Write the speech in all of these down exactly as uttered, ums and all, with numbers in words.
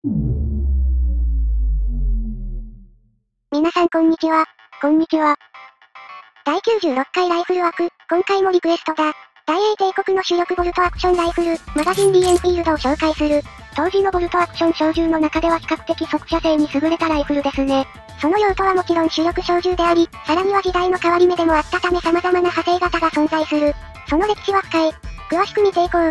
皆さんこんにちは。 こんにちは。 だいきゅうじゅうろっかいライフル枠、今回もリクエストだ。大英帝国の主力ボルトアクションライフル、マガジンリーエンフィールドを紹介する。当時のボルトアクション小銃の中では比較的速射性に優れたライフルですね。その用途はもちろん主力小銃であり、さらには時代の変わり目でもあったため様々な派生型が存在する。その歴史は深い。詳しく見ていこう。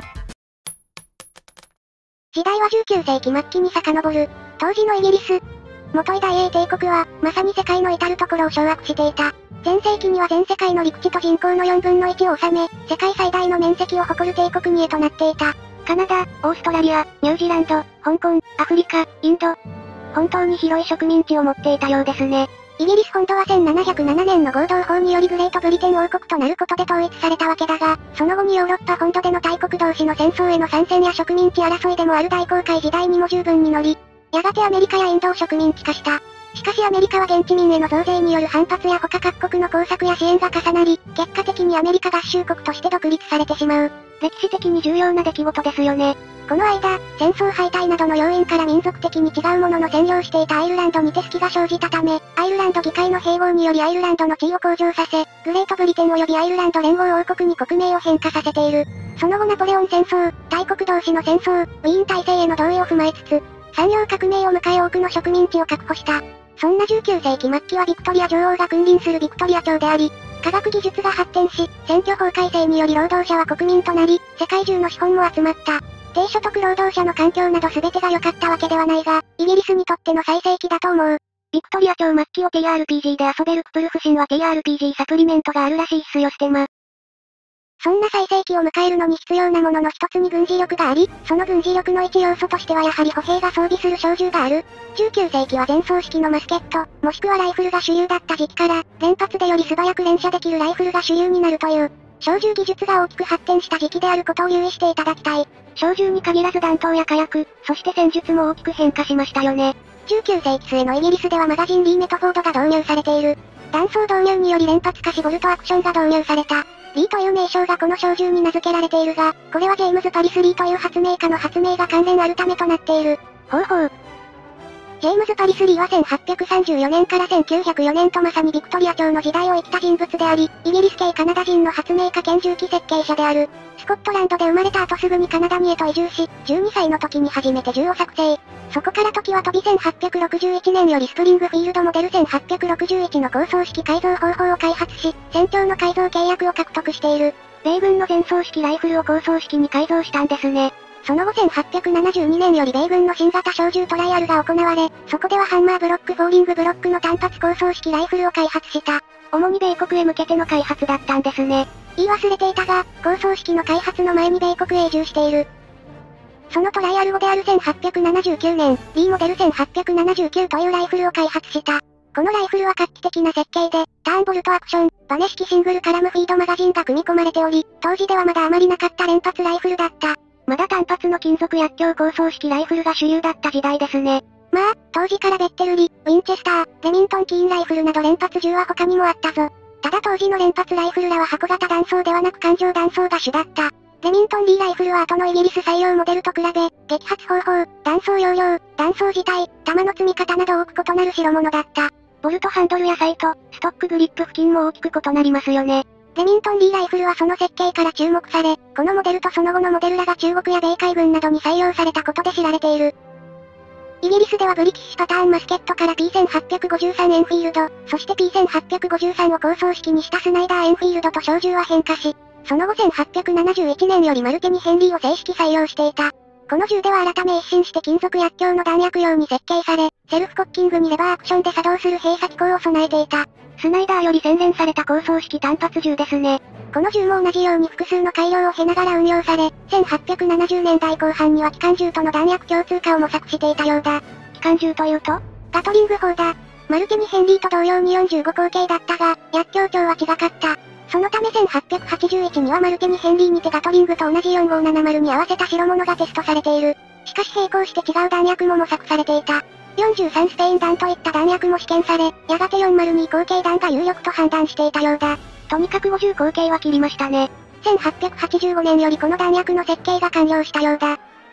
時代はじゅうきゅうせいき末期に遡る。当時のイギリス。元い大英帝国は、まさに世界の至るところを掌握していた。全盛期には全世界の陸地と人口のよんぶんのいちを収め、世界最大の面積を誇る帝国にへとなっていた。カナダ、オーストラリア、ニュージーランド、香港、アフリカ、インド。本当に広い植民地を持っていたようですね。イギリス本土はせんななひゃくななねんの合同法によりグレートブリテン王国となることで統一されたわけだが、その後にヨーロッパ本土での大国同士の戦争への参戦や植民地争いでもある大航海時代にも十分に乗り、やがてアメリカやインドを植民地化した。しかしアメリカは現地民への増税による反発や他各国の工作や支援が重なり、結果的にアメリカ合衆国として独立されてしまう。 歴史的に重要な出来事ですよね。 この間、戦争敗退などの要因から民族的に違うものの占領していたアイルランドに手隙が生じたため、アイルランド議会の併合によりアイルランドの地位を向上させ、グレートブリテン及びアイルランド連合王国に国名を変化させている。その後ナポレオン戦争、大国同士の戦争、ウィーン体制への同意を踏まえつつ、産業革命を迎え多くの植民地を確保した。そんなじゅうきゅうせいき末期はビクトリア女王が君臨するビクトリア朝であり、科学技術が発展し、選挙法改正により労働者は国民となり、世界中の資本も集まった。低所得労働者の環境など全てが良かったわけではないが、イギリスにとっての最盛期だと思う。 ビクトリア朝末期を ティーアールピージー で遊べるクプルフ神話 ティーアールピージー サプリメントがあるらしいっすよステマ。 そんな最盛期を迎えるのに必要なものの一つに軍事力があり、その軍事力の一要素としてはやはり歩兵が装備する小銃がある。じゅうきゅうせいきは前装式のマスケット、もしくはライフルが主流だった時期から、連発でより素早く連射できるライフルが主流になるという、小銃技術が大きく発展した時期であることを留意していただきたい。 小銃に限らず弾頭や火薬、そして戦術も大きく変化しましたよね。 じゅうきゅうせいき末のイギリスではマガジンリーメトフォードが導入されている。弾倉導入により連発化しボルトアクションが導入された。リーという名称がこの小銃に名付けられているが、これはジェームズ・パリス・リーという発明家の発明が関連あるためとなっている。 ほうほう。 ジェームズ・パリス・リーはせんはっぴゃくさんじゅうよねんからせんきゅうひゃくよねんとまさにビクトリア朝の時代を生きた人物であり、イギリス系カナダ人の発明家兼銃器設計者である。スコットランドで生まれた後すぐにカナダにへと移住し、じゅうにさいの時に初めて銃を作成。そこから時は飛びせんはっぴゃくろくじゅういちねんよりスプリングフィールドモデルせんはっぴゃくろくじゅういちの高装式改造方法を開発し、戦況の改造契約を獲得している。 米軍の前装式ライフルを高装式に改造したんですね。 その後せんはっぴゃくななじゅうにねんより米軍の新型小銃トライアルが行われ、そこではハンマーブロックフォーリングブロックの単発高装式ライフルを開発した。 主に米国へ向けての開発だったんですね。 言い忘れていたが、高装式の開発の前に米国へ移住している。そのトライアル後であるせんはっぴゃくななじゅうきゅうねん、リーモデルせんはっぴゃくななじゅうきゅうというライフルを開発した。このライフルは画期的な設計で、ターンボルトアクション、バネ式シングルカラムフィードマガジンが組み込まれており、当時ではまだあまりなかった連発ライフルだった。 まだ単発の金属薬莢高装式ライフルが主流だった時代ですね。 まあ、当時からベッテルリ、ウィンチェスター、レミントンキーンライフルなど連発銃は他にもあったぞ。ただ当時の連発ライフルらは箱型弾倉ではなく環状弾倉が主だった。レミントンリーライフルは後のイギリス採用モデルと比べ、撃発方法、弾倉容量、弾倉自体、弾の積み方など多く異なる代物だった。 ボルトハンドルやサイト、ストックグリップ付近も大きく異なりますよね。 レミントンリーライフルはその設計から注目され、このモデルとその後のモデルらが中国や米海軍などに採用されたことで知られている。イギリスではブリティッシュパターンマスケットから ピーせんはっぴゃくごじゅうさん エンフィールド、そして ピーせんはっぴゃくごじゅうさん を高装式にしたスナイダーエンフィールドと小銃は変化し、その後せんはっぴゃくななじゅういちねんよりマルテニヘンリーを正式採用していた。この銃では改め一新して金属薬莢の弾薬用に設計され、セルフコッキングにレバーアクションで作動する閉鎖機構を備えていた。 スナイダーより洗練された高装式単発銃ですね。 この銃も同じように複数の改良を経ながら運用され、せんはっぴゃくななじゅうねんだいこう半には機関銃との弾薬共通化を模索していたようだ。 機関銃というとガトリング砲だ。マルティニ・ヘンリーと同様によんじゅうご口径だったが、薬莢長は違かった。そのためせんはっぴゃくはちじゅういちにはマルティニ・ヘンリーにてガトリングと同じよんごうななまるに合わせた代物がテストされている。しかし並行して違う弾薬も模索されていた。よんじゅうさんスペイン弾といった弾薬も試験され、やがてよんじゅうに口径弾が有力と判断していたようだ。 とにかくごじゅう口径は切りましたね。 せんはっぴゃくはちじゅうごねんよりこの弾薬の設計が完了したようだ。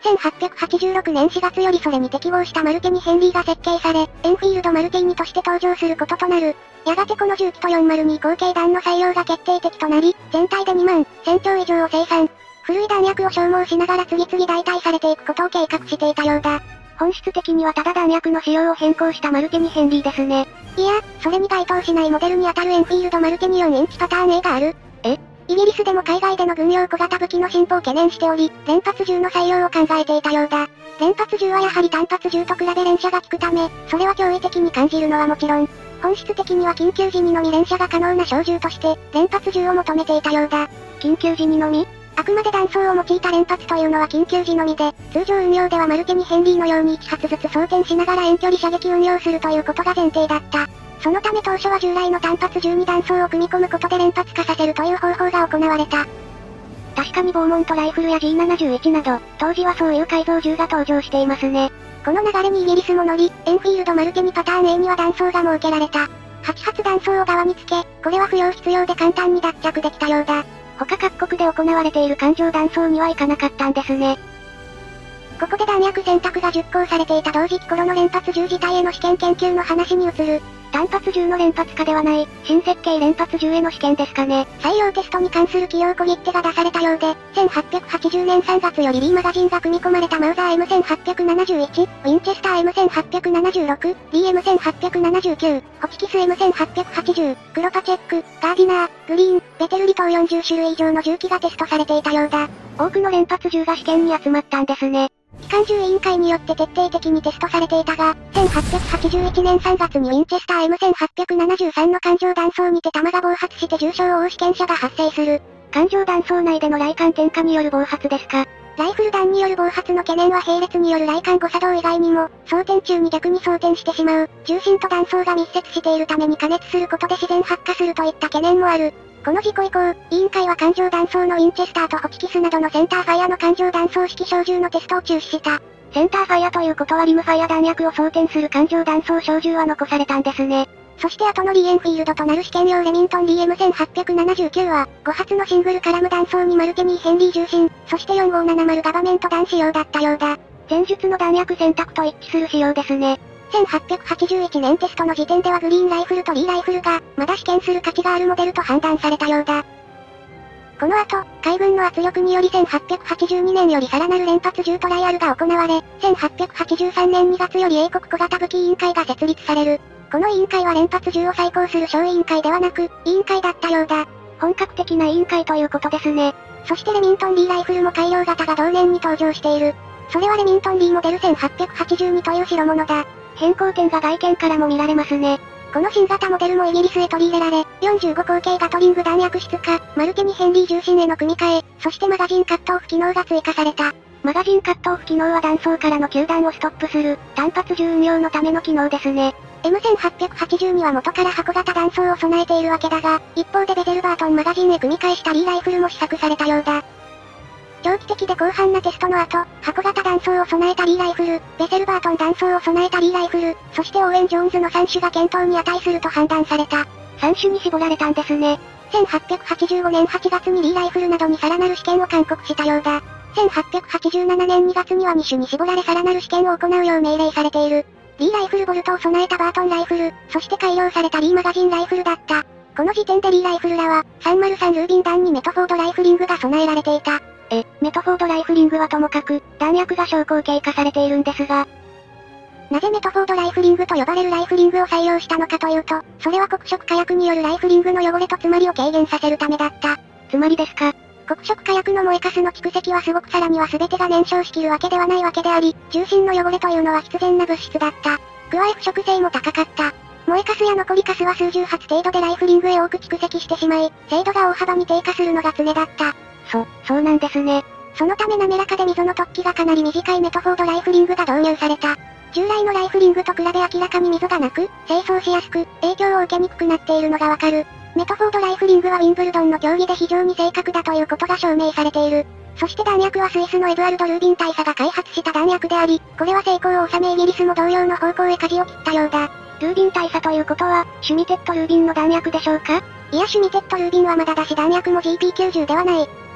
せんはっぴゃくはちじゅうろくねんしがつよりそれに適合したマルテニ・ヘンリーが設計され、エンフィールド・マルティーニとして登場することとなる。やがてこの重機とよんまるに後継弾の採用が決定的となり、全体でにまんせんちょう以上を生産。古い弾薬を消耗しながら次々代替されていくことを計画していたようだ。 本質的にはただ弾薬の仕様を変更したマルテニ・ヘンリーですね。 いや、それに該当しないモデルにあたるエンフィールド・マルテニよんインチパターン A がある。 えイギリスでも海外での軍用小型武器の進歩を懸念しており、連発銃の採用を考えていたようだ。連発銃はやはり単発銃と比べ連射が効くため、それは驚異的に感じるのはもちろん、本質的には緊急時にのみ連射が可能な小銃として、連発銃を求めていたようだ。 緊急時にのみ？ あくまで弾倉を用いた連発というのは緊急時のみで、通常運用ではマルテニ・ヘンリーのようにいち発ずつ装填しながら遠距離射撃運用するということが前提だった。そのため当初は従来の単発銃に弾倉を組み込むことで連発化させるという方法が行われた。 確かにボーモントライフルや ジーななじゅういち など、当時はそういう改造銃が登場していますね。 この流れにイギリスも乗り、エンフィールド・マルテニパターン A には弾倉が設けられた。はち発弾倉を側につけ、これは不要必要で簡単に脱着できたようだ。 他各国で行われている艦上弾倉にはいかなかったんですね。 ここで弾薬選択が熟考されていた同時期頃の連発銃自体への試験研究の話に移る。 単発銃の連発化ではない、新設計連発銃への試験ですかね。 採用テストに関する企業小切手が出されたようで、せんはっぴゃくはちじゅうねんさんがつより B マガジンが組み込まれたマウザー エムせんはっぴゃくななじゅういち、ウィンチェスター エムせんはっぴゃくななじゅうろく、ディーエムせんはっぴゃくななじゅうきゅう、ホチキス エムせんはっぴゃくはちじゅう、クロパチェック、ガーディナー、グリーン、ベテルリ等よんじゅうしゅるい以上の銃器がテストされていたようだ。 多くの連発銃が試験に集まったんですね。 機関銃委員会によって徹底的にテストされていたが、せんはっぴゃくはちじゅういちねんさんがつにウィンチェスター エムせんはっぴゃくななじゅうさん の艦上弾倉にて弾が暴発して重傷を負う試験者が発生する。 艦上弾倉内での雷管点火による暴発ですか。 ライフル弾による暴発の懸念は並列による雷管誤作動以外にも、装填中に逆に装填してしまう、重心と弾倉が密接しているために加熱することで自然発火するといった懸念もある。この事故以降、委員会は艦上弾倉のウィンチェスターとホチキスなどのセンターファイアの艦上弾倉式小銃のテストを中止した。 センターファイアということはリムファイア弾薬を装填する艦上弾倉小銃は残されたんですね。 そして後のリーエンフィールドとなる試験用レミントン リーエムせんはっぴゃくななじゅうきゅう は、ご発のシングルカラム弾倉にマルテニー・ヘンリー重心、そしてよんごーななまるガバメント弾仕様だったようだ。 前述の弾薬選択と一致する仕様ですね。 せんはっぴゃくはちじゅういちねんテストの時点ではグリーンライフルとリーライフルが、まだ試験する価値があるモデルと判断されたようだ。この後、海軍の圧力によりせんはっぴゃくはちじゅうにねんよりさらなる連発銃トライアルが行われ、せんはっぴゃくはちじゅうさんねんにがつより英国小型武器委員会が設立される。この委員会は連発銃を再考する小委員会ではなく、委員会だったようだ。 本格的な委員会ということですね。 そしてレミントンリーライフルも改良型が同年に登場している。それはレミントンリーモデルせんはっぴゃくはちじゅうにという代物だ。 変更点が外見からも見られますね。 この新型モデルもイギリスへ取り入れられ、よんじゅうご口径ガトリング弾薬室化、マルテニ・ヘンリー重心への組み替え、そしてマガジンカットオフ機能が追加された。 マガジンカットオフ機能は弾倉からの球弾をストップする、単発銃運用のための機能ですね。 エムせんはっぴゃくはちじゅうには元から箱型弾倉を備えているわけだが、一方でベゼルバートンマガジンへ組み替えしたリーライフルも試作されたようだ。長期的で広範なテストの後、箱型弾倉を備えたリーライフル、ベゼルバートン弾倉を備えたリーライフル、そしてオーウェン・ジョーンズのさん種が検討に値すると判断された。 さん種に絞られたんですね。 せんはっぴゃくはちじゅうごねんはちがつにリーライフルなどにさらなる試験を勧告したようだ。せんはっぴゃくはちじゅうななねんにがつにはに種に絞られさらなる試験を行うよう命令されている。リーライフルボルトを備えたバートンライフル、そして改良されたリーマガジンライフルだった。この時点でリーライフルらは、さんまるさんルービン弾にメトフォードライフリングが備えられていた。 え、メトフォードライフリングはともかく、弾薬が小口径化されているんですが、 なぜメトフォードライフリングと呼ばれるライフリングを採用したのかというと、それは黒色火薬によるライフリングの汚れと詰まりを軽減させるためだった。 詰まりですか。 黒色火薬の燃えカスの蓄積はすごくさらには全てが燃焼しきるわけではないわけであり、重心の汚れというのは必然な物質だった。加え腐食性も高かった。燃えカスや残りカスは数十発程度でライフリングへ多く蓄積してしまい、精度が大幅に低下するのが常だった。 そ、そうなんですね。 そのため滑らかで溝の突起がかなり短いメトフォードライフリングが導入された。従来のライフリングと比べ明らかに溝がなく、清掃しやすく、影響を受けにくくなっているのがわかる。メトフォードライフリングはウィンブルドンの競技で非常に正確だということが証明されている。そして弾薬はスイスのエドワルド・ルービン大佐が開発した弾薬であり、これは成功を収めイギリスも同様の方向へ舵を切ったようだ。 ルービン大佐ということは、シュミテッド・ルービンの弾薬でしょうか？ いやシュミテッド・ルービンはまだだし弾薬も ジーピーきゅうじゅう ではない。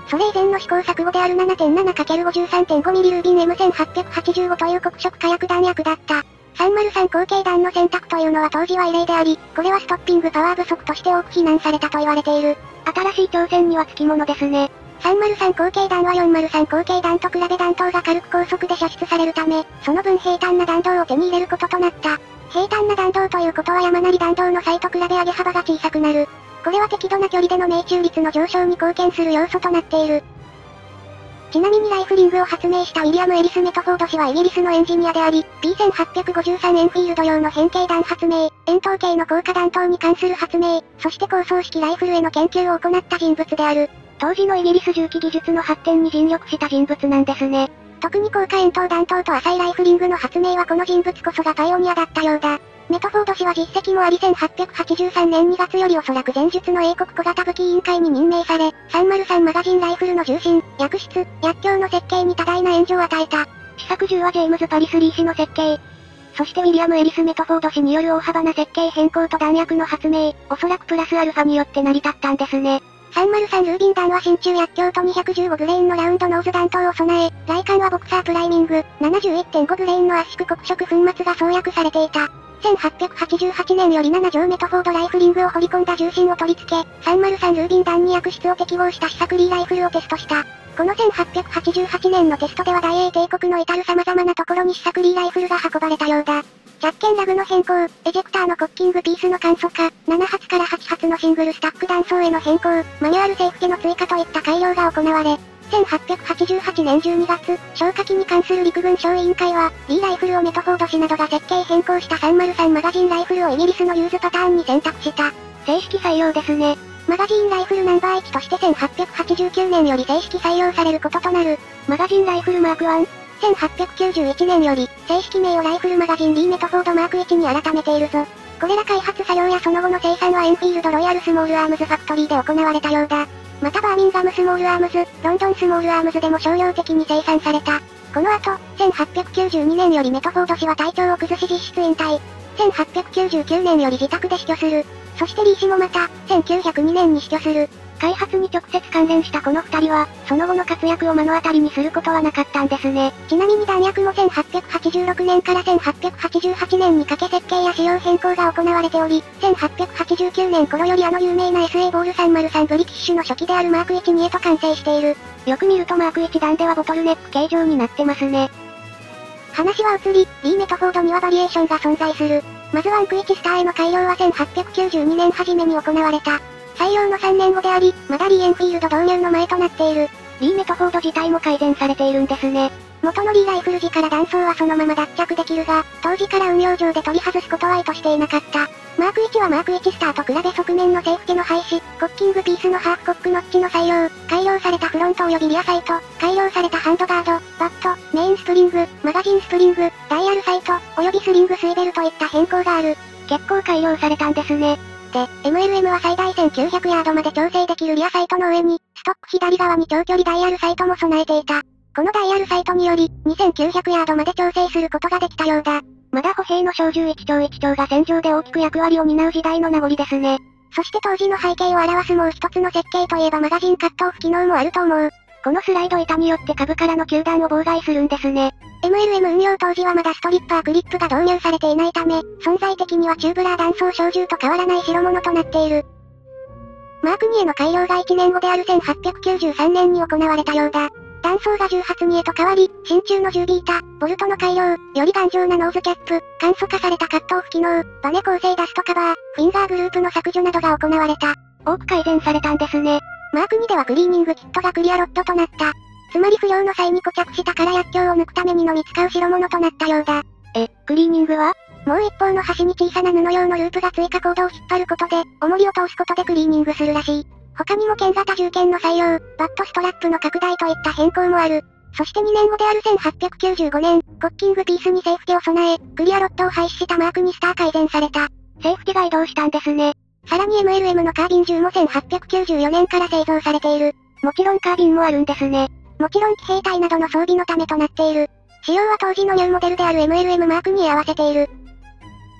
それ以前の試行錯誤である ななてんななかけるごじゅうさんてんごミリ ルービン エムせんはっぴゃくはちじゅうごという黒色火薬弾薬だった。さんまるさん口径弾の選択というのは当時は異例であり、これはストッピングパワー不足として多く非難されたと言われている。 新しい挑戦にはつきものですね。 さんまるさん口径弾はよんまるさん口径弾と比べ弾頭が軽く高速で射出されるため、その分平坦な弾道を手に入れることとなった。平坦な弾道ということは山なり弾道の際と比べ上げ幅が小さくなる。これは適度な距離での命中率の上昇に貢献する要素となっている。ちなみにライフリングを発明したウィリアム・エリス・メトフォード氏はイギリスのエンジニアであり、ピーせんはっぴゃくごじゅうさん エンフィールド用の変形弾発明、円筒形の高架弾頭に関する発明、そして高装式ライフルへの研究を行った人物である。 当時のイギリス銃器技術の発展に尽力した人物なんですね。 特に高架円筒弾頭と浅いライフリングの発明はこの人物こそがパイオニアだったようだ。メトフォード氏は実績もありせんはっぴゃくはちじゅうさんねんにがつよりおそらく前述の英国小型武器委員会に任命され、さんまるさんマガジンライフルの重心、薬室、薬莢の設計に多大な援助を与えた。 試作銃はジェームズ・パリス・リー氏の設計。そしてウィリアム・エリス・メトフォード氏による大幅な設計変更と弾薬の発明、おそらくプラスアルファによって成り立ったんですね。 さんまるさんルービン弾は真鍮薬莢とにひゃくじゅうごグレーンのラウンドノーズ弾頭を備え、雷管はボクサープライミング、ななじゅういってんごグレーンの圧縮黒色粉末が装薬されていた。せんはっぴゃくはちじゅうはちねんよりなな錠メトフォードライフリングを掘り込んだ重心を取り付け、さんまるさんルービン弾に薬質を適合した試作リーライフルをテストした。このせんはっぴゃくはちじゅうはちねんのテストでは大英帝国の至る様々なところに試作リーライフルが運ばれたようだ。着剣ラグの変更、エジェクターのコッキングピースの簡素化、なな発からはち発のシングルスタック弾倉への変更、マニュアルセーフティの追加といった改良が行われ、せんはっぴゃくはちじゅうはちねんじゅうにがつ、消火器に関する陸軍小委員会は、リーライフルをメトフォード氏などが設計変更したさんまるさんマガジンライフルをイギリスのユーズパターンに選択した。 正式採用ですね。 マガジンライフルナンバーいちとしてせんはっぴゃくはちじゅうきゅうねんより正式採用されることとなる。 マガジンライフルマークワン。 せんはっぴゃくきゅうじゅういちねんより、正式名をライフルマガジンリーメトフォードマークいちに改めているぞ。これら開発作業やその後の生産はエンフィールドロイヤルスモールアームズファクトリーで行われたようだ。またバーミンガムスモールアームズ、ロンドンスモールアームズでも商業的に生産された。この後、せんはっぴゃくきゅうじゅうにねんよりメトフォード氏は体調を崩し実質引退。せんはっぴゃくきゅうじゅうきゅうねんより自宅で死去する。そしてリー氏もまた、せんきゅうひゃくにねんに死去する。 開発に直接関連したこの二人は、その後の活躍を目の当たりにすることはなかったんですね。 ちなみに弾薬もせんはっぴゃくはちじゅうろくねんからせんはっぴゃくはちじゅうはちねんにかけ設計や仕様変更が行われており、せんはっぴゃくはちじゅうきゅうねん頃よりあの有名な エスエー ボールさんまるさんブリティッシュの初期であるマークいちにへと完成している。 よく見るとマークいち弾ではボトルネック形状になってますね。 話は移り、リーメトフォードにはバリエーションが存在する。まずワンクいちスターへの改良はせんはっぴゃくきゅうじゅうにねん初めに行われた。採用のさんねんごであり、まだリーエンフィールド導入の前となっている。 リーメトフォード自体も改善されているんですね。 元のリーライフル時から弾倉はそのまま脱着できるが、当時から運用上で取り外すことは意図していなかった。マークいちはマークいちスターと比べ側面のセーフティの廃止、コッキングピースのハーフコックノッチの採用、改良されたフロント及びリアサイト、改良されたハンドガード、バット、メインスプリング、マガジンスプリング、ダイヤルサイト、及びスリングスイベルといった変更がある。 結構改良されたんですね。 で、エムエルエム は最大せんきゅうひゃくヤードまで調整できるリアサイトの上に、ストック左側に長距離ダイヤルサイトも備えていた。このダイヤルサイトにより、にせんきゅうひゃくヤードまで調整することができたようだ。 まだ歩兵の小銃いち丁いち丁が戦場で大きく役割を担う時代の名残ですね。 そして当時の背景を表すもう一つの設計といえばマガジンカットオフ機能もあると思う。 このスライド板によって下部からの球弾を妨害するんですね。 エムエルエム 運用当時はまだストリッパークリップが導入されていないため、存在的にはチューブラー弾倉小銃と変わらない代物となっている。マークにへの改良がいちねんごであるせんはっぴゃくきゅうじゅうさんねんに行われたようだ。弾倉がじゅう発にへと変わり、真鍮のじゅうビータ、ボルトの改良、より頑丈なノーズキャップ、簡素化されたカットオフ機能、バネ構成ダストカバー、フィンガーグループの削除などが行われた。 多く改善されたんですね。 マークにではクリーニングキットがクリアロッドとなった。つまり不良の際に固着したから薬莢を抜くためにのみ使う代物となったようだ。 え、クリーニングはもう一方の端に小さな布用のループが追加コードを引っ張ることで、重りを通すことでクリーニングするらしい。他にも剣型銃剣の採用、バットストラップの拡大といった変更もある。そしてにねんごであるせんはっぴゃくきゅうじゅうごねん、コッキングピースにセーフティを備え、クリアロッドを廃止したマークにスター改善された。 セーフティが移動したんですね。 さらに エムエルエム のカービン銃もせんはっぴゃくきゅうじゅうよねんから製造されている。 もちろんカービンもあるんですね。 もちろん騎兵隊などの装備のためとなっている。仕様は当時のニューモデルである エムエルエム マークに合わせている。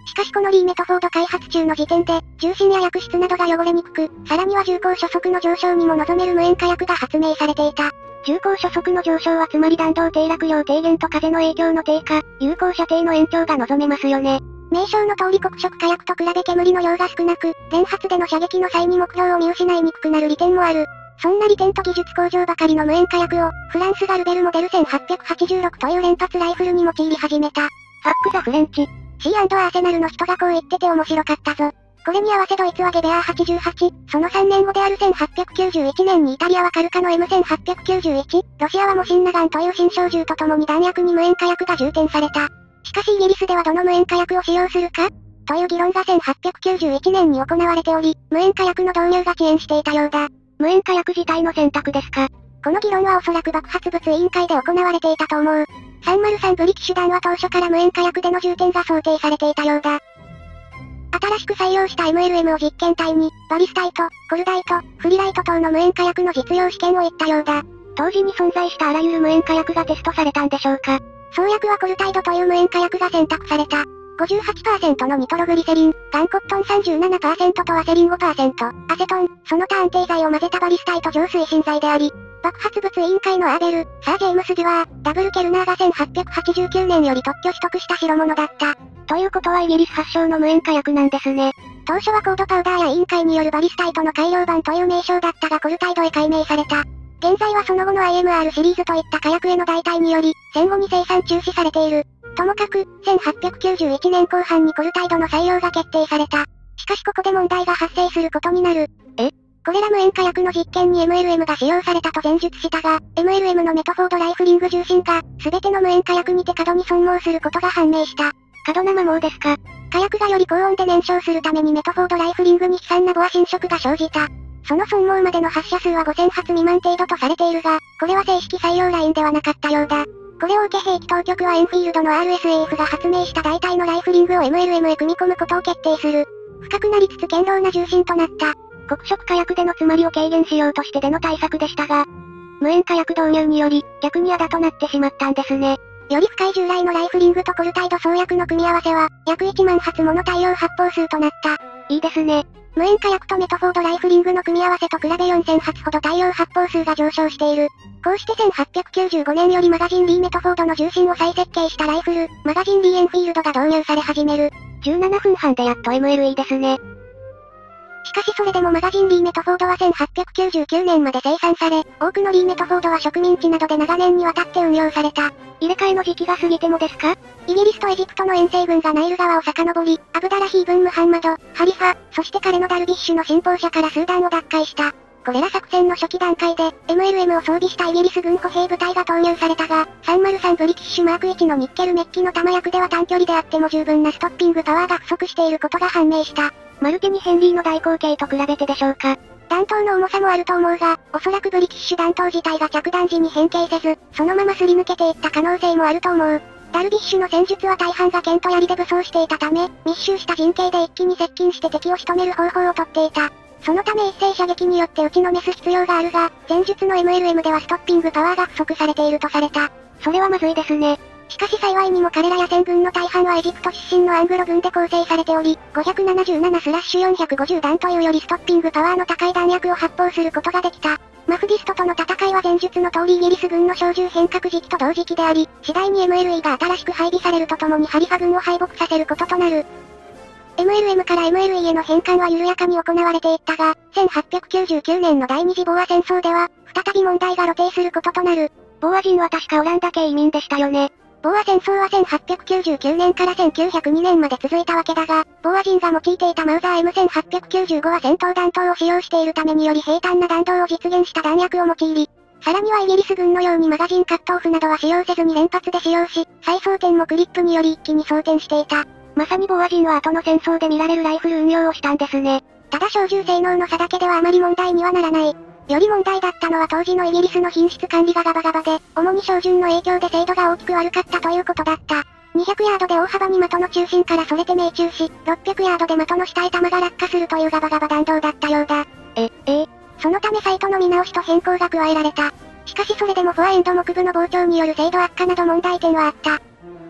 しかしこのリーメトフォード開発中の時点で、重心や薬質などが汚れにくく、さらには重厚初速の上昇にも望める無塩化薬が発明されていた。 重厚初速の上昇はつまり弾道低落量低減と風の影響の低下、有効射程の延長が望めますよね。 名称の通り黒色火薬と比べ煙の量が少なく、連発での射撃の際に目標を見失いにくくなる利点もある。そんな利点と技術向上ばかりの無塩化薬を、フランスがルベルモデルせんはっぴゃくはちじゅうろくという連発ライフルに用いり始めた。 ファックザフレンチ。 シーアーセナルの人がこう言ってて面白かったぞ。これに合わせドイツはゲベアーはちじゅうはち、そのさんねんごであるせんはっぴゃくきゅうじゅういちねんにイタリアはカルカの エムせんはっぴゃくきゅうじゅういち、ロシアはモシンナガンという新小銃とともに弾薬に無塩化薬が充填された。しかしイギリスではどの無塩化薬を使用するかという議論がせんはっぴゃくきゅうじゅういちねんに行われており、無塩化薬の導入が遅延していたようだ。 無塩化薬自体の選択ですか？ この議論はおそらく爆発物委員会で行われていたと思う。さんまるさんブリキッシュ弾は当初から無塩化薬での充填が想定されていたようだ。新しく採用した エムエルエム を実験体に、バリスタイト、コルダイト、フリライト等の無塩化薬の実用試験を行ったようだ。 当時に存在したあらゆる無塩化薬がテストされたんでしょうか？ 創薬はコルタイドという無塩化薬が選択された。ごじゅうはちパーセント のニトログリセリン、ガンコットン さんじゅうななパーセント とアセリン ごパーセント、アセトン、その他安定剤を混ぜたバリスタイト浄推進剤であり、爆発物委員会のアーベル、サー・ジェームス・デュアー、ダブル・ケルナーがせんはっぴゃくはちじゅうきゅうねんより特許取得した代物だった。 ということはイギリス発祥の無塩化薬なんですね。 当初はコードパウダーや委員会によるバリスタイトの改良版という名称だったがコルタイドへ改名された。現在はその後の アイエムアール シリーズといった火薬への代替により、戦後に生産中止されている。ともかく、せんはっぴゃくきゅうじゅういちねんこう半にコルタイドの採用が決定された。しかしここで問題が発生することになる。 え？ これら無塩化薬の実験に エムエルエム が使用されたと前述したが、エムエルエム のメトフォードライフリング重心が、すべての無塩化薬にて過度に損耗することが判明した。 過度な摩耗ですか？ 火薬がより高温で燃焼するためにメトフォードライフリングに悲惨なボア侵食が生じた。その損耗までの発射数はごせんはつ未満程度とされているが、これは正式採用ラインではなかったようだ。これを受け兵器当局はエンフィールドの アールエスエーエフ が発明した代替のライフリングを エムエルエム へ組み込むことを決定する。深くなりつつ堅牢な重心となった。 黒色火薬での詰まりを軽減しようとしてでの対策でしたが、無塩化薬導入により、逆にあだとなってしまったんですね。 より深い従来のライフリングとコルタイド創薬の組み合わせは、約いちまんはつもの大量発砲数となった。 いいですね。 無塩化薬とメトフォードライフリングの組み合わせと比べよんせんはつほど大量発砲数が上昇している。こうしてせんはっぴゃくきゅうじゅうごねんよりマガジンリーメトフォードの重心を再設計したライフル、マガジンリーエンフィールドが導入され始める。 じゅうななふんはんでやっと エムエルイー ですね。 しかしそれでもマガジンリーメトフォードはせんはっぴゃくきゅうじゅうきゅうねんまで生産され、多くのリーメトフォードは植民地などで長年にわたって運用された。 入れ替えの時期が過ぎてもですか？ イギリスとエジプトの遠征軍がナイル川を遡り、アブダラヒーブン・ムハンマド、ハリファ、そして彼のダルビッシュの信奉者からスーダンを奪回した。これら作戦の初期段階で、エムエルエム を装備したイギリス軍歩兵部隊が投入されたが、さんまるさんブリティッシュマークいちのニッケルメッキの弾薬では短距離であっても十分なストッピングパワーが不足していることが判明した。 マルティニ・ヘンリーの大口径と比べてでしょうか。 弾頭の重さもあると思うが、おそらくブリティッシュ弾頭自体が着弾時に変形せず、そのまますり抜けていった可能性もあると思う。ダルビッシュの戦術は大半が剣と槍で武装していたため、密集した陣形で一気に接近して敵を仕留める方法をとっていた。そのため一斉射撃によって打ちのめす必要があるが、前述の エムエルエム ではストッピングパワーが不足されているとされた。 それはまずいですね。 しかし幸いにも彼ら野戦軍の大半はエジプト出身のアングロ軍で構成されており、ごひゃくななじゅうななスラッシュよんひゃくごじゅう弾というよりストッピングパワーの高い弾薬を発砲することができた。マフディストとの戦いは前述の通りイギリス軍の小銃変革時期と同時期であり、次第に エムエルイー が新しく配備されるとともにハリファ軍を敗北させることとなる。エムエルエム から エムエルイー への変換は緩やかに行われていったが、せんはっぴゃくきゅうじゅうきゅうねんの第二次ボーア戦争では、再び問題が露呈することとなる。 ボーア人は確かオランダ系移民でしたよね。 ボーア戦争はせんはっぴゃくきゅうじゅうきゅうねんからせんきゅうひゃくにねんまで続いたわけだが、ボーア人が用いていたマウザー エムせんはっぴゃくきゅうじゅうご は戦闘弾頭を使用しているためにより平坦な弾道を実現した弾薬を用いり、さらにはイギリス軍のようにマガジンカットオフなどは使用せずに連発で使用し、再装填もクリップにより一気に装填していた。 まさにボーア人は後の戦争で見られるライフル運用をしたんですね。 ただ小銃性能の差だけではあまり問題にはならない。より問題だったのは当時のイギリスの品質管理がガバガバで、主に照準の影響で精度が大きく悪かったということだった。にひゃくヤードで大幅に的の中心からそれて命中し、ろっぴゃくヤードで的の下へ弾が落下するというガバガバ弾道だったようだ。 え、えそのためサイトの見直しと変更が加えられた。しかしそれでもフォアエンド木部の膨張による精度悪化など問題点はあった。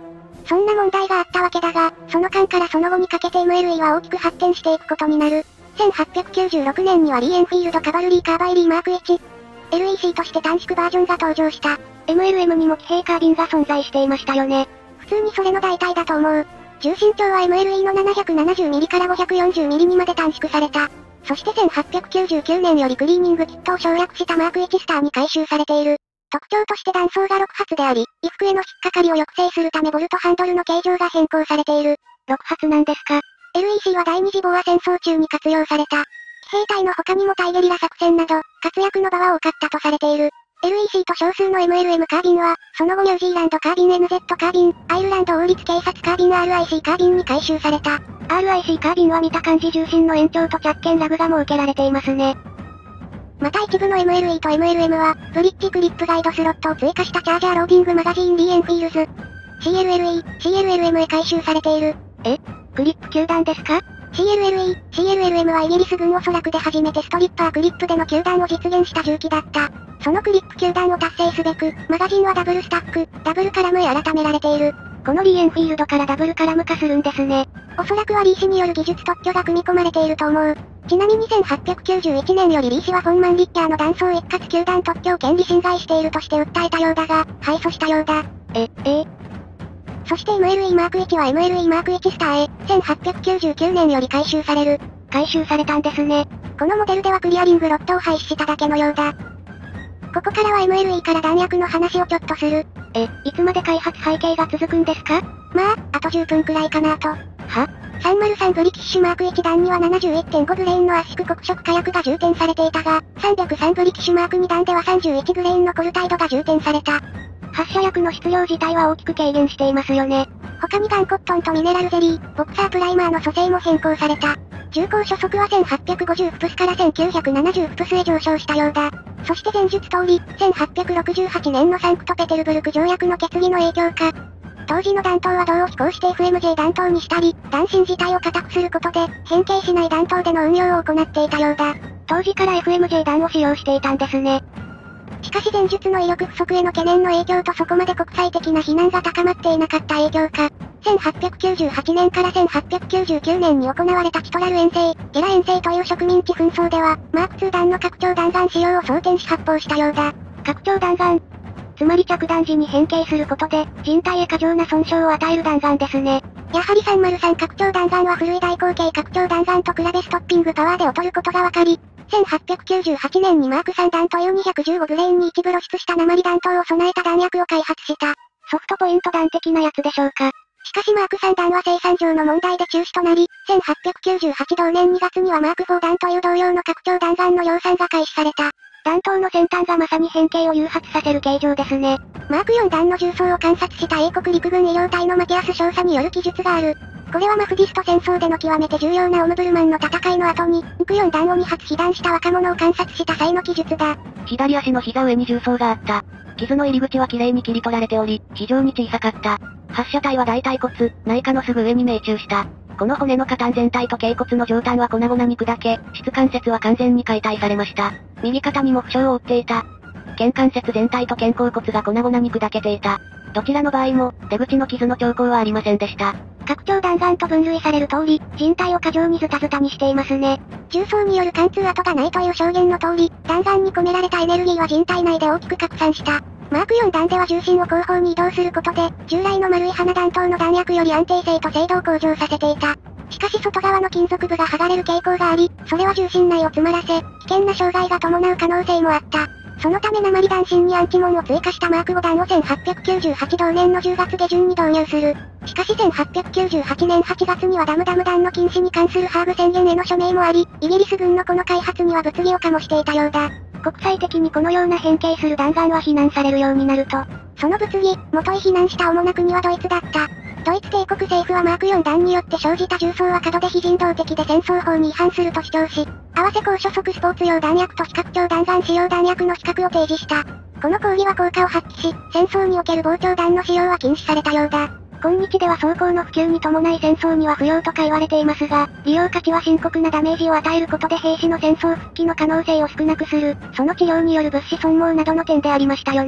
そんな問題があったわけだが、その間からその後にかけて エムエルイー は大きく発展していくことになる。せんはっぴゃくきゅうじゅうろくねんにはリーエンフィールドカバルリーカーバイリーマーク ワン、エルイーシー として短縮バージョンが登場した。 エムエルエム にも騎兵カービンが存在していましたよね。 普通にそれの代替だと思う。重心長は エムエルイー の ななひゃくななじゅうミリ から ごひゃくよんじゅうミリ にまで短縮された。そしてせんはっぴゃくきゅうじゅうきゅうねんよりクリーニングキットを省略したマークワンスターに改修されている。特徴として弾倉がろく発であり、衣服への引っかかりを抑制するためボルトハンドルの形状が変更されている。 ろく発なんですか？ エルイーシー は第二次ボア戦争中に活用された。騎兵隊の他にも対ゲリラ作戦など、活躍の場は多かったとされている。エルイーシー と少数の エムエルエム カービンは、その後ニュージーランドカービン エヌゼット カービン、アイルランド王立警察カービン アールアイシー カービンに改修された。 アールアイシー カービンは見た感じ重心の延長と着剣ラグが設けられていますね。 また一部の エムエルイー と エムエルエム は、ブリッジクリップガイドスロットを追加したチャージャーローディングマガジーンリーエンフィールズ。シーエルエルイー、シーエルエルエム へ改修されている。 え？クリップ球弾ですか？ シーエルエルイー、シーエルエルエム はイギリス軍おそらくで初めてストリッパークリップでの球弾を実現した銃器だった。そのクリップ球弾を達成すべく、マガジンはダブルスタック、ダブルカラムへ改められている。 このリーエンフィールドからダブルカラム化するんですね。 おそらくはリー氏による技術特許が組み込まれていると思う。ちなみにせんはっぴゃくきゅうじゅういちねんよりリー氏はフォンマン・リッキャーの弾倉一括球弾特許を権利侵害しているとして訴えたようだが、敗訴したようだ。 え、えそして エムエルイー マークワンは エムエルイー マークワンスターへ、せんはっぴゃくきゅうじゅうきゅうねんより改修される。 改修されたんですね。 このモデルではクリアリングロットを廃止しただけのようだ。ここからは エムエルイー から弾薬の話をちょっとする。 え、いつまで開発背景が続くんですか？ まあ、あとじゅっぷんくらいかなと。 は？ さんまるさんブリティッシュマークワン弾には ななじゅういってんご グレインの圧縮黒色火薬が充填されていたが、さんびゃくさんブリティッシュマークに弾ではさんじゅういちグレインのコルタイドが充填された。 発射薬の質量自体は大きく軽減していますよね。 他にガンコットンとミネラルゼリー、ボクサープライマーの組成も変更された。銃口初速はせんはっぴゃくごじゅうフプスからせんきゅうひゃくななじゅうフプスへ上昇したようだ。そして前述通り、せんはっぴゃくろくじゅうはちねんのサンクトペテルブルク条約の決議の影響か。当時の弾頭は銅を飛行して エフエムジェー 弾頭にしたり、弾芯自体を硬くすることで、変形しない弾頭での運用を行っていたようだ。 当時から エフエムジェー 弾を使用していたんですね。 しかし前述の威力不足への懸念の影響とそこまで国際的な非難が高まっていなかった影響か。せんはっぴゃくきゅうじゅうはちねんからせんはっぴゃくきゅうじゅうきゅうねんに行われたキトラル遠征、ゲラ遠征という植民地紛争では、マークツー弾の拡張弾丸使用を装填し発砲したようだ。 拡張弾丸。つまり着弾時に変形することで、人体へ過剰な損傷を与える弾丸ですね。 やはりさんまるさん拡張弾丸は古い大口径拡張弾丸と比べストッピングパワーで劣ることがわかり、せんはっぴゃくきゅうじゅうはちねんにマークスリー弾というにひゃくじゅうごグレインに一部露出した鉛弾頭を備えた弾薬を開発した。 ソフトポイント弾的なやつでしょうか。 しかしマークスリー弾は生産上の問題で中止となり、せんはっぴゃくきゅうじゅうはち同年にがつにはマークフォー弾という同様の拡張弾丸の量産が開始された。 弾頭の先端がまさに変形を誘発させる形状ですね。 マークよん弾の重装を観察した英国陸軍医療隊のマティアス少佐による記述がある。これはマフディスト戦争での極めて重要なオムブルマンの戦いの後に、マークよん弾をに発被弾した若者を観察した際の記述だ。 左足の膝上に重装があった。傷の入り口は綺麗に切り取られており、非常に小さかった。発射体は大腿骨、内科のすぐ上に命中した。この骨の下端全体と頸骨の上端は粉々に砕け、質関節は完全に解体されました。右肩にも負傷を負っていた。肩関節全体と肩甲骨が粉々に砕けていた。どちらの場合も、出口の傷の兆候はありませんでした。 拡張弾丸と分類される通り、人体を過剰にズタズタにしていますね。重装による貫通跡がないという証言の通り、弾丸に込められたエネルギーは人体内で大きく拡散した。マークよん弾では重心を後方に移動することで、従来の丸い鼻弾頭の弾薬より安定性と精度を向上させていた。しかし外側の金属部が剥がれる傾向があり、それは重心内を詰まらせ、危険な障害が伴う可能性もあった。そのため鉛弾芯にアンチモンを追加したマークご弾をせんはっぴゃくきゅうじゅうはち同年のじゅうがつ下旬に導入する。しかしせんはっぴゃくきゅうじゅうはちねんはちがつにはダムダム弾の禁止に関するハーグ宣言への署名もあり、イギリス軍のこの開発には物議を醸していたようだ。 国際的にこのような変形する弾丸は非難されるようになると、 その物議、元へ非難した主な国はドイツだった。ドイツ帝国政府はマークよん弾によって生じた重装は過度で非人道的で戦争法に違反すると主張し、合わせ高初速スポーツ用弾薬と非拡張弾丸使用弾薬の資格を提示した。この抗議は効果を発揮し、戦争における膨張弾の使用は禁止されたようだ。 今日では装甲の普及に伴い戦争には不要とか言われていますが、利用価値は深刻なダメージを与えることで兵士の戦争復帰の可能性を少なくする、その治療による物資損耗などの点でありましたよね。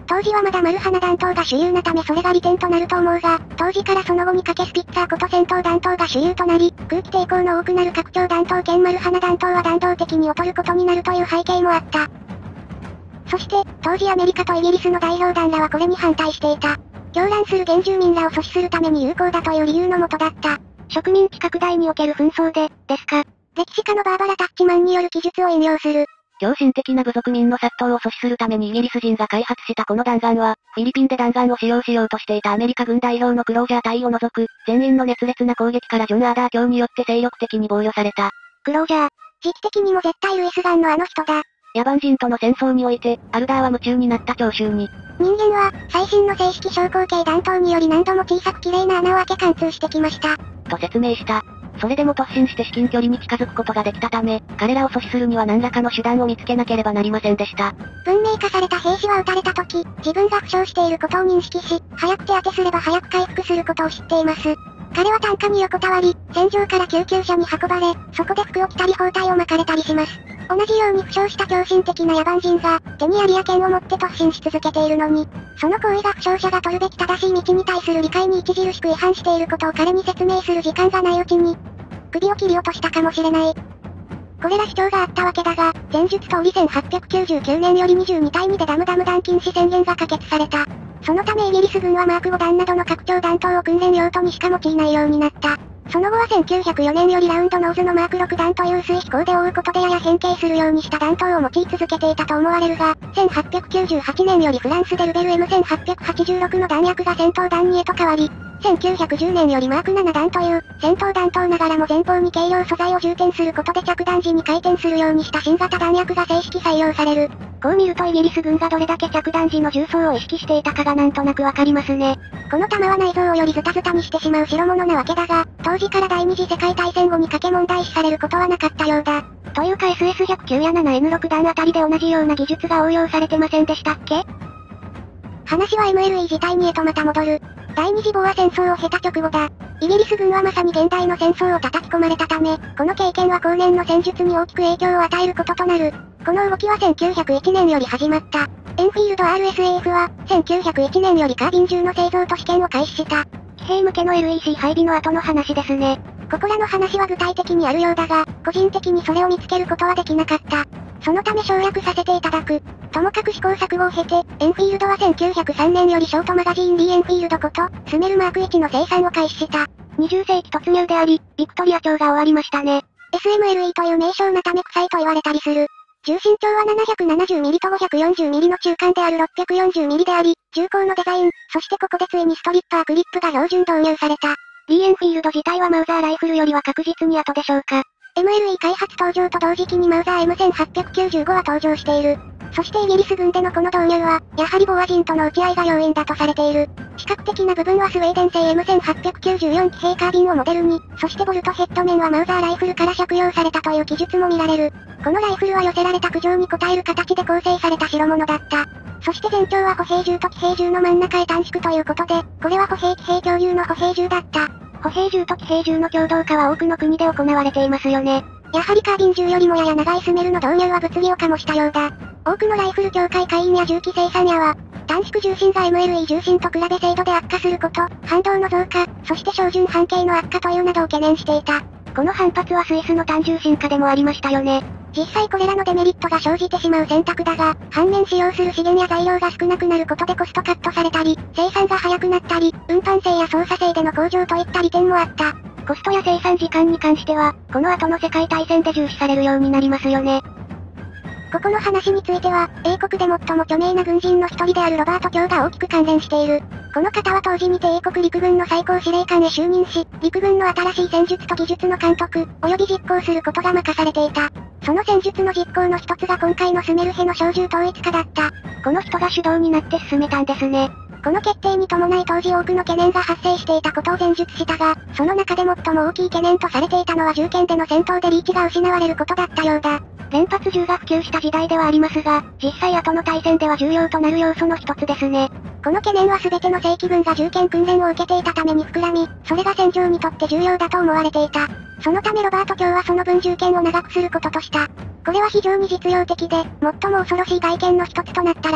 当時はまだマルハナ弾頭が主流なためそれが利点となると思うが、当時からその後にかけスピッツァーこと戦闘弾頭が主流となり、空気抵抗の多くなる拡張弾頭兼マルハナ弾頭は弾道的に劣ることになるという背景もあった。そして、当時アメリカとイギリスの代表団らはこれに反対していた。狂乱する原住民らを阻止するために有効だという理由のもとだった。 植民地拡大における紛争で、ですか。 歴史家のバーバラ・タッチマンによる記述を引用する。 狂信的な部族民の殺到を阻止するためにイギリス人が開発したこの弾丸は、フィリピンで弾丸を使用しようとしていたアメリカ軍代表のクロージャー隊を除く、全員の熱烈な攻撃からジョン・アーダー卿によって精力的に防御された。 クロージャー。時期的にも絶対ルイスガンのあの人だ。 野蛮人との戦争において、アルダーは夢中になった聴衆に。 人間は、最新の正式小口径弾頭により何度も小さく綺麗な穴を開け貫通してきました。 と説明した。それでも突進して至近距離に近づくことができたため、彼らを阻止するには何らかの手段を見つけなければなりませんでした。 文明化された兵士は撃たれた時、自分が負傷していることを認識し、早く手当てすれば早く回復することを知っています。彼は担架に横たわり、戦場から救急車に運ばれ、そこで服を着たり包帯を巻かれたりします。同じように負傷した狂信的な野蛮人が、手に槍や剣を持って突進し続けているのに、その行為が負傷者が取るべき正しい道に対する理解に著しく違反していることを彼に説明する時間がないうちに、首を切り落としたかもしれない。これら主張があったわけだが、前述通りせんはっぴゃくきゅうじゅうきゅうねんよりにじゅうにたいにでダムダム弾禁止宣言が可決された。そのためイギリス軍はマークご弾などの拡張弾頭を訓練用途にしか用いないようになった。その後はせんきゅうひゃくよねんよりラウンドノーズのマークろく弾という薄い飛行で覆うことでやや変形するようにした弾頭を用い続けていたと思われるが、せんはっぴゃくきゅうじゅうはちねんよりフランスでルベル エムせんはっぴゃくはちじゅうろく の弾薬が戦闘弾にへと変わり、せんきゅうひゃくじゅうねんよりマークなな弾という、戦闘弾頭ながらも前方に軽量素材を充填することで着弾時に回転するようにした新型弾薬が正式採用される。 こう見るとイギリス軍がどれだけ着弾時の重装を意識していたかがなんとなくわかりますね。 この弾は内臓をよりズタズタにしてしまう代物なわけだが、当時から第二次世界大戦後にかけ問題視されることはなかったようだ。 というか エスエスひゃくきゅう や ななエヌろく 弾あたりで同じような技術が応用されてませんでしたっけ？ 話は エムエルイー 自体にへとまた戻る。第二次ボア戦争を経た直後だ。イギリス軍はまさに現代の戦争を叩き込まれたため、この経験は後年の戦術に大きく影響を与えることとなる。この動きはせんきゅうひゃくいちねんより始まった。エンフィールド アールエスエーエフ は、せんきゅうひゃくいちねんよりカービン銃の製造と試験を開始した。 騎兵向けの エルイーシー 配備の後の話ですね。 ここらの話は具体的にあるようだが、個人的にそれを見つけることはできなかった。そのため省略させていただく。ともかく試行錯誤を経て、エンフィールドはせんきゅうひゃくさんねんよりショートマガジーン D エンフィールドこと、スメルマークいちの生産を開始した。 にじゅっせいき突入であり、ビクトリア朝が終わりましたね。 エスエムエルイー という名称なため臭いと言われたりする。重心長は ななひゃくななじゅうミリ と ごひゃくよんじゅうミリ の中間である ろっぴゃくよんじゅうミリ であり、重厚のデザイン、そしてここでついにストリッパークリップが標準導入された。 D エンフィールド自体はマウザーライフルよりは確実に後でしょうか。 エムエルイー 開発登場と同時期にマウザー エムせんはっぴゃくきゅうじゅうご は登場している。そしてイギリス軍でのこの導入は、やはりボア人との撃ち合いが要因だとされている。視覚的な部分はスウェーデン製 エムせんはっぴゃくきゅうじゅうよん 騎兵カービンをモデルに、そしてボルトヘッド面はマウザーライフルから借用されたという記述も見られる。このライフルは寄せられた苦情に応える形で構成された代物だった。そして全長は歩兵銃と騎兵銃の真ん中へ短縮ということで、これは歩兵騎兵共有の歩兵銃だった。 歩兵銃と騎兵銃の共同化は多くの国で行われていますよね。 やはりカービン銃よりもやや長いスメルの導入は物議を醸したようだ。多くのライフル協会会員や銃器生産屋は、短縮重心が エムエルイー 重心と比べ精度で悪化すること、反動の増加、そして照準半径の悪化というなどを懸念していた。 この反発はスイスの単重心化でもありましたよね。 実際これらのデメリットが生じてしまう選択だが、反面使用する資源や材料が少なくなることでコストカットされたり、生産が早くなったり、運搬性や操作性での向上といった利点もあった。 コストや生産時間に関しては、この後の世界大戦で重視されるようになりますよね。 ここの話については、英国で最も著名な軍人の一人であるロバート卿が大きく関連している。この方は当時にて英国陸軍の最高司令官へ就任し、陸軍の新しい戦術と技術の監督、及び実行することが任されていた。その戦術の実行の一つが今回のスメルヘの小銃統一化だった。 この人が主導になって進めたんですね。 この決定に伴い当時多くの懸念が発生していたことを前述したが、その中で最も大きい懸念とされていたのは銃剣での戦闘でリーチが失われることだったようだ。 連発銃が普及した時代ではありますが、実際後の大戦では重要となる要素の一つですね。 この懸念は全ての正規軍が銃剣訓練を受けていたために膨らみ、それが戦場にとって重要だと思われていた。そのためロバート卿はその分銃剣を長くすることとした。これは非常に実用的で、最も恐ろしい外見の一つとなったらしい。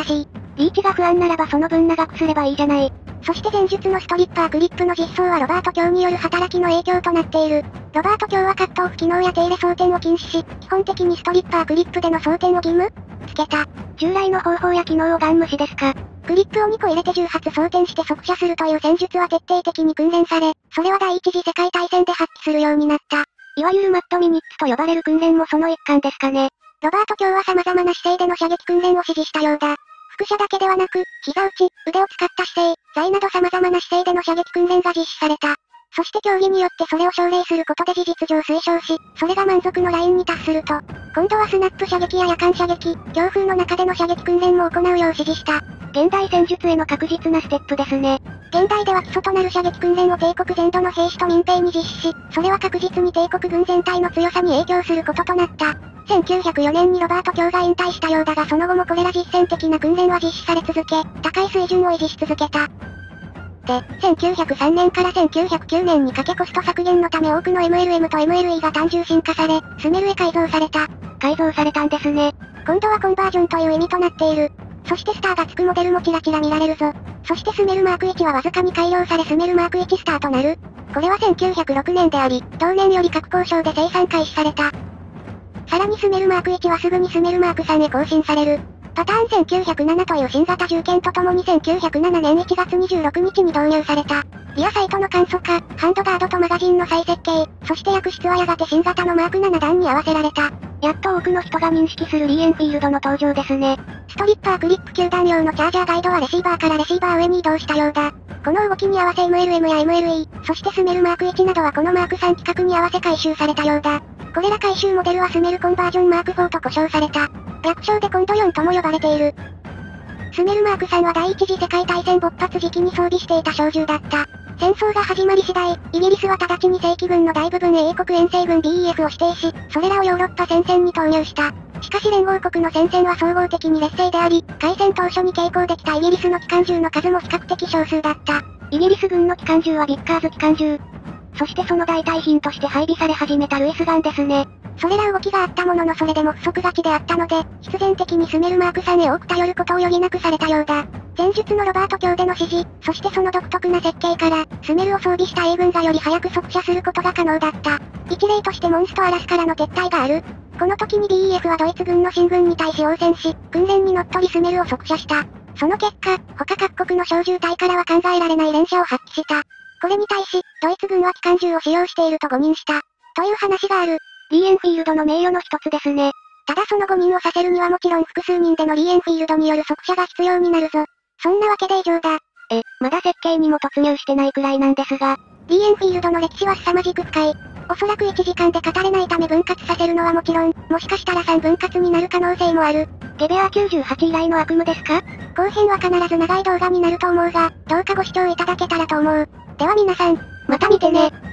リーチが不安ならばその分長くすればいいじゃない。そして前述のストリッパークリップの実装はロバート卿による働きの影響となっている。ロバート卿はカットオフ機能や手入れ装填を禁止し、基本的にストリッパークリップでの装填を義務つけた。従来の方法や機能をガン無視ですか。クリップをにこ入れてじゅう発装填して速射するという戦術は徹底的に訓練され、それは第一次世界大戦で発揮するようになった。いわゆるマットミニッツと呼ばれる訓練もその一環ですかね。ロバート卿は様々な姿勢での射撃訓練を指示したようだ。腹射だけではなく、膝打ち、腕を使った姿勢、座位など様々な姿勢での射撃訓練が実施された。そして競技によってそれを奨励することで事実上推奨し、それが満足のラインに達すると、今度はスナップ射撃や夜間射撃、強風の中での射撃訓練も行うよう指示した。現代戦術への確実なステップですね。現代では基礎となる射撃訓練を帝国全土の兵士と民兵に実施し、それは確実に帝国軍全体の強さに影響することとなった。せんきゅうひゃくよねんにロバート卿が引退したようだがその後もこれら実践的な訓練は実施され続け、高い水準を維持し続けた。で、せんきゅうひゃくさんねんからせんきゅうひゃくきゅうねんにかけコスト削減のため多くの エムエルエム と エムエルイー が単純進化され、スメルへ改造された。改造されたんですね。今度はコンバージョンという意味となっている。そしてスターがつくモデルもちらちら見られるぞ。そしてスメルマークいちはわずかに改良されスメルマークいちスターとなる。これはせんきゅうひゃくろくねんであり、同年より各交渉で生産開始された。さらにスメルマークいちはすぐにスメルマークさんへ更新される。パターンせんきゅうひゃくななという新型銃剣とともにせんきゅうひゃくななねんいちがつにじゅうろくにちに導入された。リアサイトの簡素化、ハンドガードとマガジンの再設計、そして薬室はやがて新型のマークなな段に合わせられた。やっと多くの人が認識するリーエンフィールドの登場ですね。ストリッパークリップきゅう段用のチャージャーガイドはレシーバーからレシーバー上に移動したようだ。この動きに合わせ エムエルエム や エムエルイー、そしてスメルマークいちなどはこのマークさん規格に合わせ回収されたようだ。これら回収モデルはスメルコンバージョンマークフォーと呼称された。略称で今度よんとも呼ばれている。スメルマークさんは第一次世界大戦勃発時期に装備していた小銃だった。戦争が始まり次第、イギリスは直ちに正規軍の大部分へ英国遠征軍 ビーイーエフ を指定し、それらをヨーロッパ戦線に投入した。しかし連合国の戦線は総合的に劣勢であり、開戦当初に携行できたイギリスの機関銃の数も比較的少数だった。イギリス軍の機関銃はビッカーズ機関銃。そしてその代替品として配備され始めたルイスガンですね。それら動きがあったもののそれでも不足がちであったので、必然的にスメルマークさんへ多く頼ることを余儀なくされたようだ。前述のロバート卿での指示、そしてその独特な設計から、スメルを装備した英軍がより早く速射することが可能だった。一例としてモンストアラスからの撤退がある。この時に ビーイーエフ はドイツ軍の進軍に対し応戦し、訓練にのっとりスメルを速射した。その結果、他各国の小銃隊からは考えられない連射を発揮した。これに対し、ドイツ軍は機関銃を使用していると誤認した。という話がある。リーエンフィールドの名誉の一つですね。ただその誤認をさせるにはもちろん複数人でのリーエンフィールドによる速射が必要になるぞ。そんなわけで以上だ。え、まだ設計にも突入してないくらいなんですが、リーエンフィールドの歴史は凄まじく深い。おそらくいちじかんで語れないため分割させるのはもちろん、もしかしたらさんぶん割になる可能性もある。ゲベアきゅうじゅうはち以来の悪夢ですか？後編は必ず長い動画になると思うが、どうかご視聴いただけたらと思う。では皆さん、また見てね。